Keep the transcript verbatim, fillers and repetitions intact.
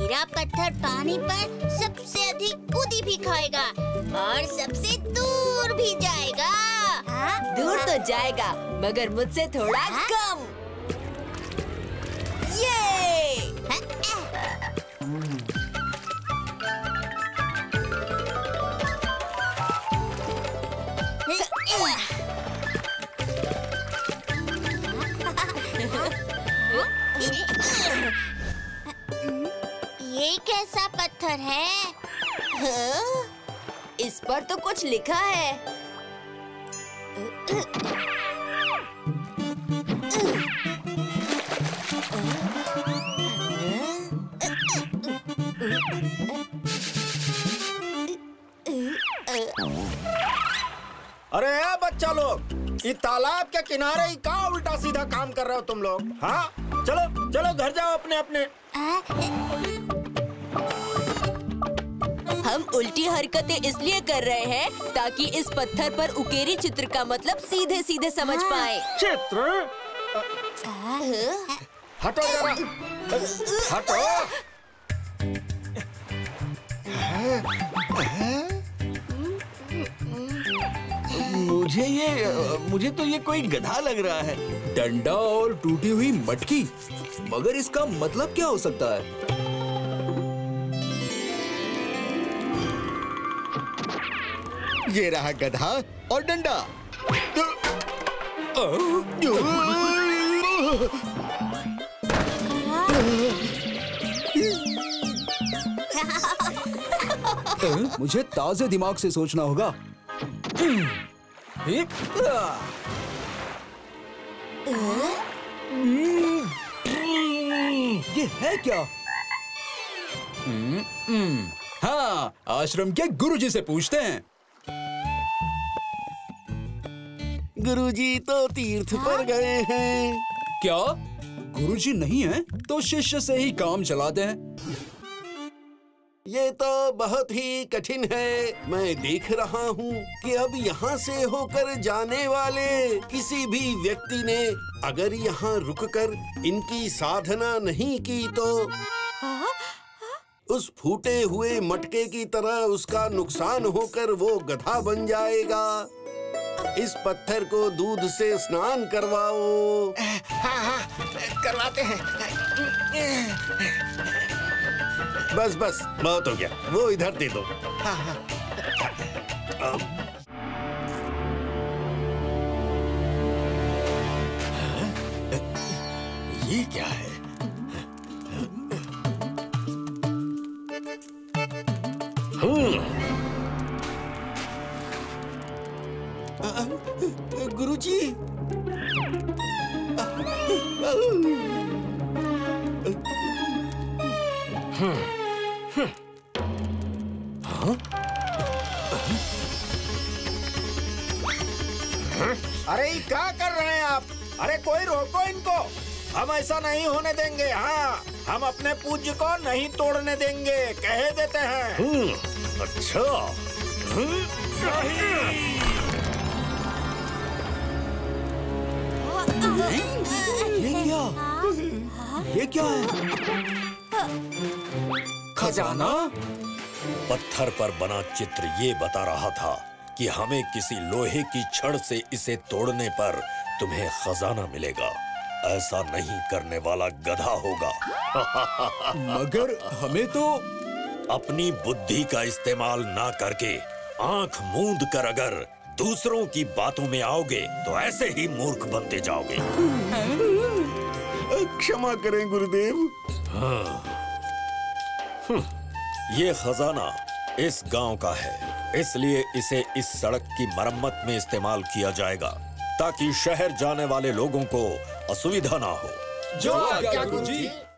मेरा पत्थर पानी पर सबसे अधिक कूदी भी खाएगा और सबसे दूर भी जाएगा। हा? दूर तो जाएगा मगर मुझसे थोड़ा हा? कम। ये ये कैसा पत्थर है? हाँ? इस पर तो कुछ लिखा है। अरे यार बच्चा लोग, ये तालाब के किनारे ही कहाँ उल्टा सीधा काम कर रहे हो तुम लोग? हाँ, चलो चलो घर जाओ अपने अपने। हम उल्टी हरकतें इसलिए कर रहे हैं ताकि इस पत्थर पर उकेरी चित्र का मतलब सीधे सीधे समझ पाए। चित्र? हटो जरा, हटो। मुझे ये मुझे तो ये कोई गधा लग रहा है। डंडा और टूटी हुई मटकी, मगर इसका मतलब क्या हो सकता है? ये रहा गधा और डंडा। मुझे ताजे दिमाग से सोचना होगा। ये है क्या? हाँ, आश्रम के गुरुजी से पूछते हैं। गुरुजी तो तीर्थ पर गए हैं। क्या गुरुजी नहीं हैं? तो शिष्य से ही काम चलाते हैं। ये तो बहुत ही कठिन है। मैं देख रहा हूँ कि अब यहाँ से होकर जाने वाले किसी भी व्यक्ति ने अगर यहाँ रुककर इनकी साधना नहीं की तो उस फूटे हुए मटके की तरह उसका नुकसान होकर वो गधा बन जाएगा। इस पत्थर को दूध से स्नान करवाओ। हाँ हाँ, करवाते हैं। बस बस बहुत हो गया, वो इधर दे दो। हाँ हाँ। ये क्या है? गुरुजी, अरे ये क्या कर रहे हैं आप? अरे कोई रोको इनको, हम ऐसा नहीं होने देंगे। हाँ, हम अपने पूज्य को नहीं तोड़ने देंगे, कह देते हैं। अच्छा। ये क्या? ये क्या है? खजाना? पत्थर पर बना चित्र ये बता रहा था कि हमें किसी लोहे की छड़ से इसे तोड़ने पर तुम्हें खजाना मिलेगा। ऐसा नहीं करने वाला गधा होगा। मगर हमें तो अपनी बुद्धि का इस्तेमाल ना करके आंख मूंद कर अगर दूसरों की बातों में आओगे तो ऐसे ही मूर्ख बनते जाओगे। क्षमा करें गुरुदेव। हाँ। ये खजाना इस गांव का है, इसलिए इसे इस सड़क की मरम्मत में इस्तेमाल किया जाएगा ताकि शहर जाने वाले लोगों को असुविधा ना हो। जो आज्ञा गुरुजी।